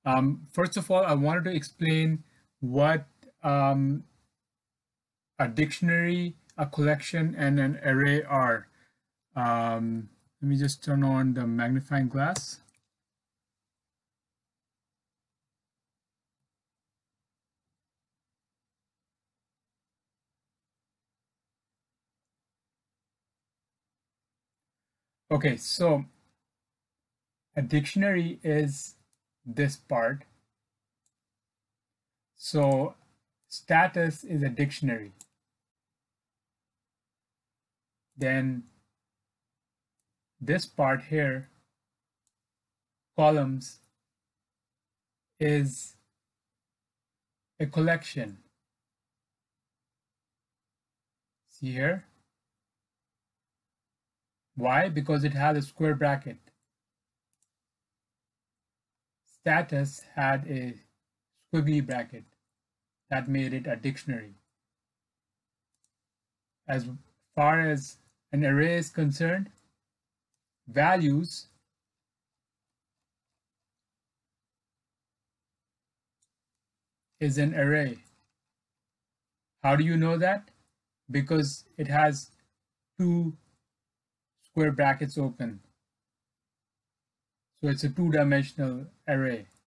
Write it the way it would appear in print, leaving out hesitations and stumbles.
First of all, I wanted to explain what a dictionary, a collection, and an array are. Let me just turn on the magnifying glass. Okay, so a dictionary is this part. So status is a dictionary. Then this part here, columns, is a collection. See here? Why? Because it has a square bracket. Status had a squiggly bracket. That made it a dictionary. As far as an array is concerned, values is an array. How do you know that? Because it has two square brackets open. So it's a two-dimensional array.